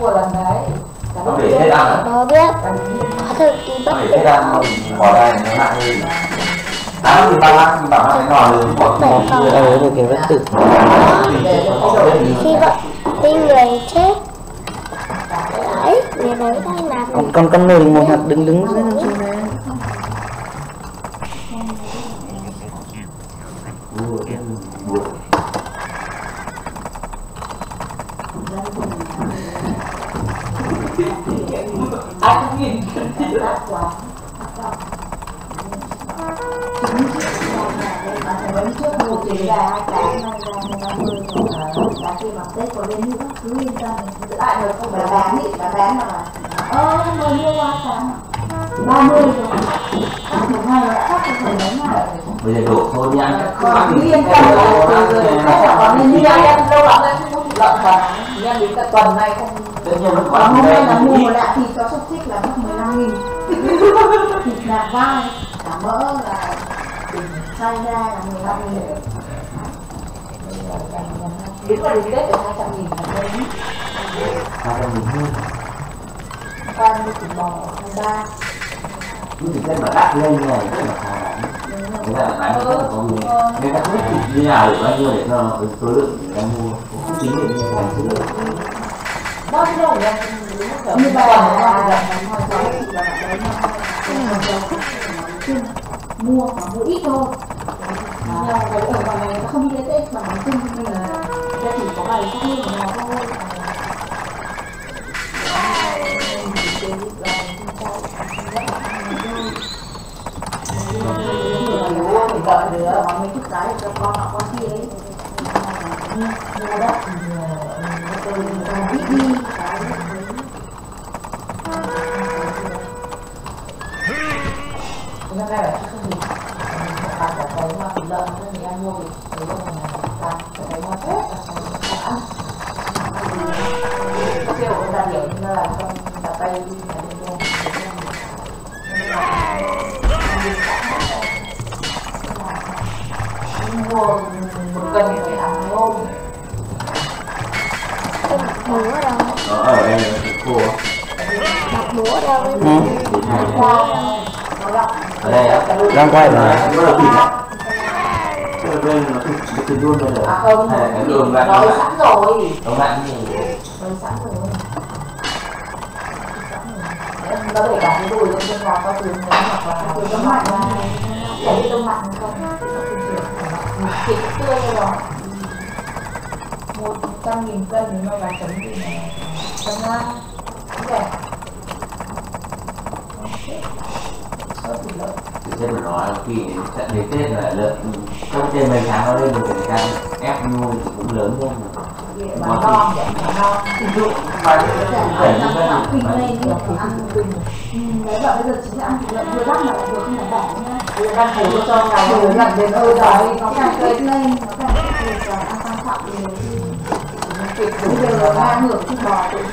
lần đấy. Nó để hết ăn à? Nó biết. Có thời kỳ bất Nó để tử. hết ăn mà bỏ ra nó nặng hơn. Đó thì bảo nó phải ngỏ được bỏ Thời kỳ bất tử. Khi vậy khi người chết đấy, người đấy đang làm Con người một mặt đứng dưới năm xưa đấy. Ai cũng nhìn đắt quá. Mấy trước mua chỉ là 2 cái, 250 là khi mà Tết có đến nữa cứ yên tâm tự lại rồi không phải bán thì bán mà mới mua qua tháng 30 rồi một ngày nó đã cắt cho phải mấy ngày bây giờ đổ thôi đi ăn cứ yên tâm rồi còn nên như em lâu lắm em không có thịt lợn và em đến cả tuần này không còn hôm nay là mua một lạ thịt cho xúc xích là mất 15.000 thịt nạc vai cả mỡ là xay ra là 15.000 đúng là đến Tết được 200.000 là đấy 200.000 hơn quan như thịt bò 23 nhưng thì xem mà đắt lên như này rất là khó bán người ta lại bán rất là có người người ta không biết thịt như nào để bao nhiêu để cho số lượng người ta mua cũng không chính để như này chứ đó chứ đâu là như vậy là mua mà mua ít thôi nhưng cái ở ngoài này nó không đi đến Tết mà nói chung nên là ra chỉ có vài cái hương của nó thôi thì vợ đứa có mấy chút cái cho con họ con kia đấy mua đất ít đi cái này là không gì cả cái mà thịt lợn thì anh mua thì cái lúc này là cái ngon hết là ăn siêu cái là kiểu như là con là tay đi là đi mua mua một cân phải ăn hôm búa đâu nó ở đây là cái cô đặt búa đâu ở đây á Đang quay mà. nó là thịt á ở đây nó thịt luôn bây giờ không hay là cái đường lại nói sẵn rồi đông lạnh như nói sẵn rồi nó để cả cái đùi trong bên ngoài có từ nướng hoặc là từ đông lạnh này để đi đông lạnh không thịt tươi rồi 100.000 cân thì nó bán tấm gì này tấm ra ok thì thế mà nói khi trận đến Tết là lợn trong trên mấy tháng nó lên rồi người ta ép nuôi thì cũng lớn hơn mà non vậy mà non ví dụ vài cái để nó ăn kinh lên thì ăn kinh đấy bảo bây giờ chính là ăn thịt lợn vừa đắt mà lại vừa không phải bẻ nhá bây giờ đang thử cho ngày vừa lần đến ơi rồi nó càng cây lên nó càng thịt là ăn quan trọng thì bây giờ nó đang hưởng thịt bò tự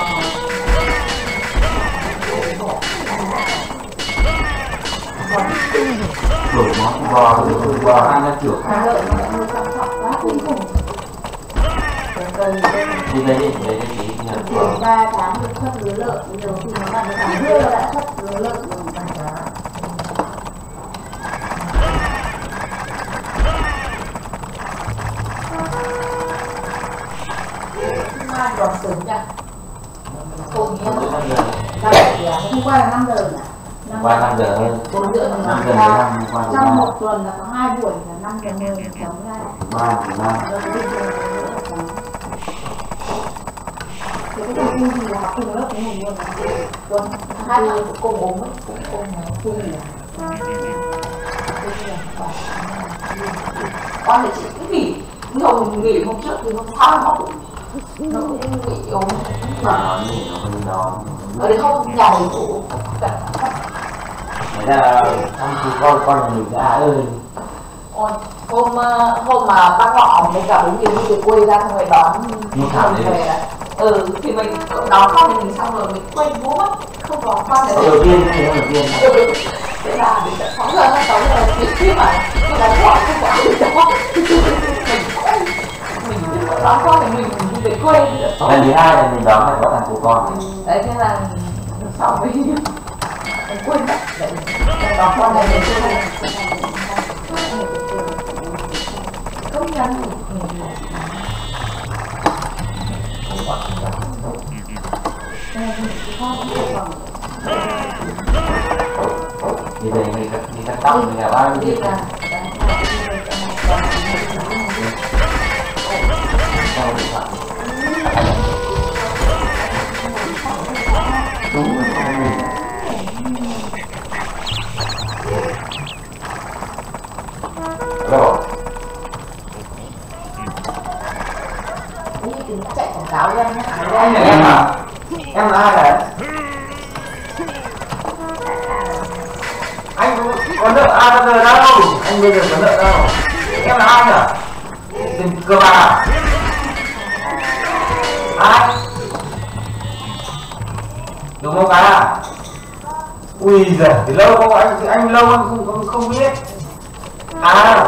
đổi món bò ăn ra kiểu khác lợn nó hơi quan trọng quá kinh khủng đi đây đi đây tí thì 3 tháng được xuất lứa lợn bây giờ thì nó làm được tháng rưỡi đã xuất lứa lợn rồi mai còn sớm nha không nhé hôm qua là 5 giờ nhỉ qua 5 giờ hơn 4 giờ 5 giờ 15 qua trong một tuần là có 2 buổi là 5 giờ hơn sống ra 3 cái công ty thì là học cùng lớp với mình luôn quân 2 tháng cũng cùng ốm ấy cũng cùng chung gì con thì chị cứ nghỉ nhưng mà mình nghỉ hôm trước thì hôm sau nó cũng bị ốm mà nó nghỉ nó hơn đó ở đây không nhà mình cũng người ta thăm chú con nhà mình đã ơi ôi hôm mà bác họ với cả bố nhiều đi từ quê ra xong rồi đón về là thì mình đón con thì mình xong rồi mình quên bố mất không có con để đầu tiên thế là đến 6 giờ hay 6 giờ khi mà đón con không có gì đó mình đón con thì mình đi về quay lần thứ hai là mình đón là có thằng của con đấy thế là sau mới quên mất đấy còn con này để tôi không nhắn đi về mình cắt tóc mình là bao nhiêu đúng rồi chạy quảng cáo lên anh là em à em là ai đấy anh có nợ ai bao giờ đâu anh bây giờ có nợ đâu em là ai nhỉ tiền cơ bạc à ai đúng không cái à ui giời thì lâu không anh lâu anh không biết à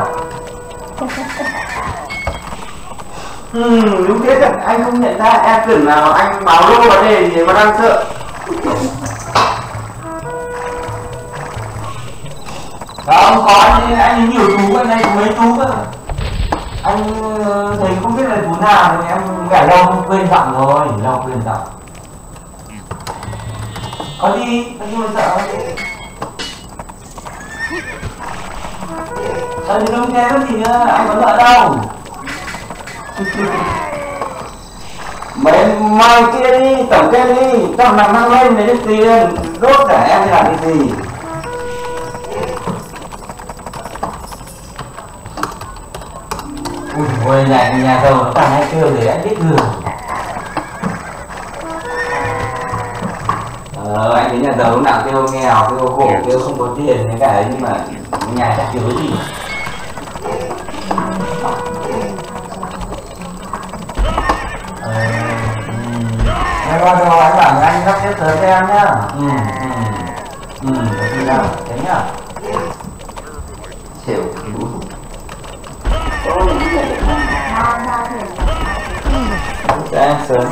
đúng thế thật anh không nhận ra em tưởng là anh báo lô vào đây thì mà đang sợ không có anh nhiều chú anh này có mấy chú cơ anh thấy không biết là chú nào thì em gãi lâu không quên giọng rồi lâu quên giọng có gì mà sợ thì đúng thế có gì nữa anh có nợ đâu mày kia đi tổng kia đi tao nằm mang lên lấy được tiền đốt cả em làm cái gì ôi này nhà giàu nó càng hay kêu để anh biết đường anh thấy nhà giàu lúc nào kêu nghèo kêu khổ kêu không có tiền cái cả đấy nhưng mà nhà chắc thiếu gì rồi anh bảo anh lắp xếp tới cho em nhá đi nào thế nhá chịu đủ em sớm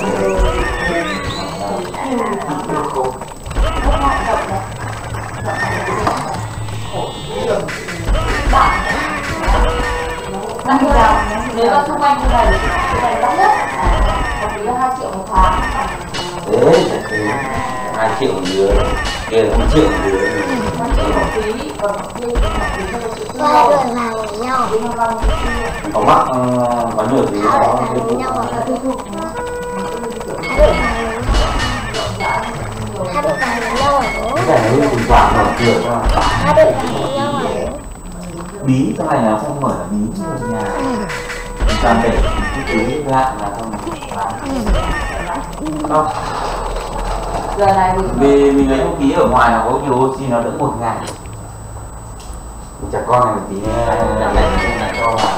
nếu mà xung quanh như này đắt nhất thì là 2 triệu một tháng đấy 2 triệu một đứa kia là 1 triệu một đứa 1 triệu một tí còn kia là Hai người vào với nhau. có mắc có nhiều thứ Hai đó người vào với nhau hoặc là tiêu thụ. Hai đội vào với nhau ở bố. cái này nó tình quả mở cửa cho Hai đội vào với nhau ở bố. bí trong này là không mở là bí ở nhà toàn để cái túi lại là không không giờ này vì mình lấy vũ khí ở ngoài là có nhiều oxy nó đỡ 1 ngày chả con này một tí làm lạnh lại cho vào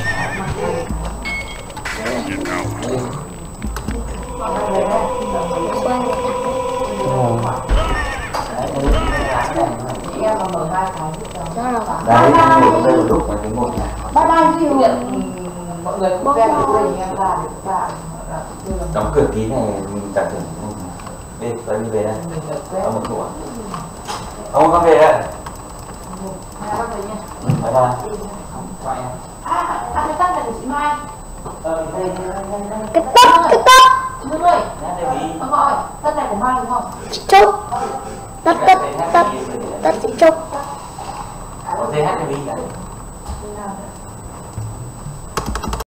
em mà mở 2 cái đấy đây là lúc mà cái 1 ngày bye bye gì hiện mọi người cũng quen được đây em ra được ra đóng cửa tí này mình chẳng tưởng bên tới như về đây ông một thủ ông có về đấy bye bye cái tắt này của chị Mai Cái tóc Hương ơi ông gọi tắt này của Mai đúng không chị Trúc. Tất chị Trúc. có dây hát đi cả